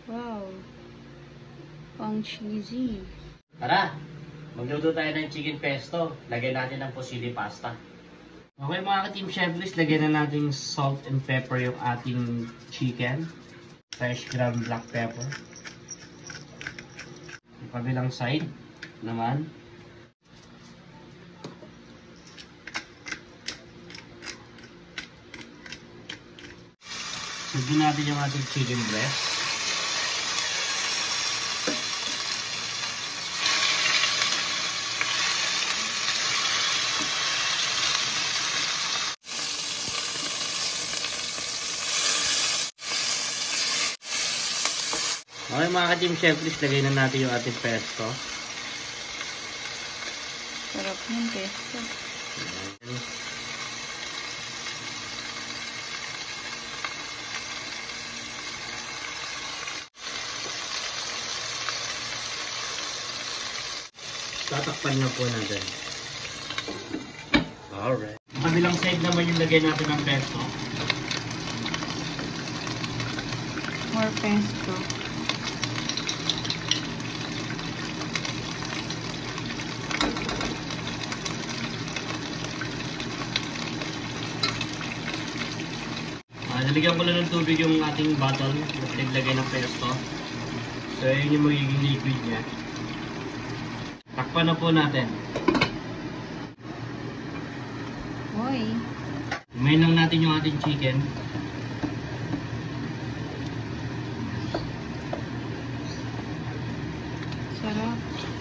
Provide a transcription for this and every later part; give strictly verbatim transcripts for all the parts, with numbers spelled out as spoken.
Wow. Pang cheesy. Tara, magluto tayo ng chicken pesto. Lagyan natin ng fusilli pasta. Okay mga ka-Team Chefless, lagyan na natin salt and pepper yung ating chicken. Fresh ground black pepper. Yung kabilang side naman. Sugin natin yung ating chicken breast. Okay mga ka-Team Chefless, lagay na natin yung ating pesto. Sarap yung pesto. Tatakpan na po natin. Alright. Kabilang side naman yung lagay natin ng pesto. More pesto. Nalagyan ko lang ng tubig yung ating bottle na pinaglagay ng pesto. So, yun yung magiging liquid niya. Takpan na po natin. Hoy. Umayin lang natin yung ating chicken. Sarap.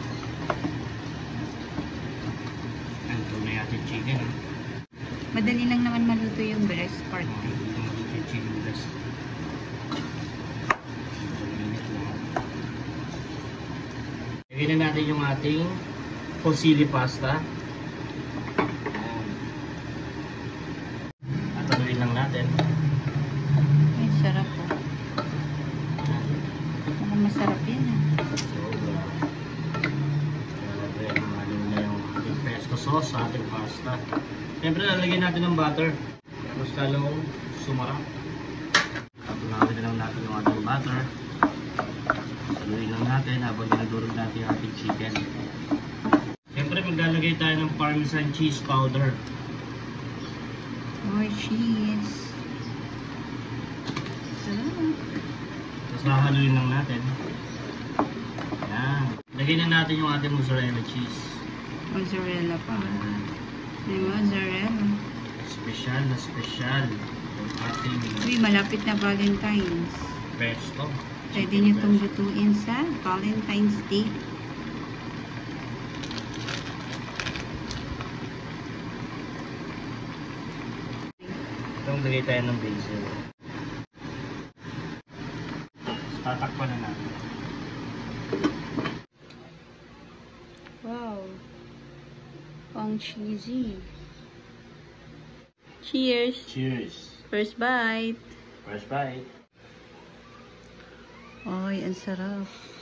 Ayan, ito na yung ating chicken. Eh. Madali lang naman maluto yung breast part. Chicken breast. Lagyan na natin yung ating fusilli pasta. At haluin lang natin. Ay, sarap po. Mukhang masarap yan ah. Lagyan na yung ating pesto sauce sa ating pasta. Siyempre lalagyan natin ng butter. Mas lalong sumarap. Tunawin na lang natin yung ating butter. Saluin lang natin habang dinadurog natin yung ating chicken. Siyempre maglalagay tayo ng parmesan cheese powder. More cheese. Sarap. Tapos hahaluin lang natin. Yan. Lagyan na natin yung ating mozzarella cheese. Mozzarella pa. May mozzarella. Special na special. Yung ating Uy, malapit na Valentine's. pesto. Pwede nyo itong lutuin sa Valentine's Day. Itong lagay tayo ng basil. Tatakpan na natin. Wow. Pang cheesy. Cheers. Cheers! First bite. First bite! Ay, ang sarap.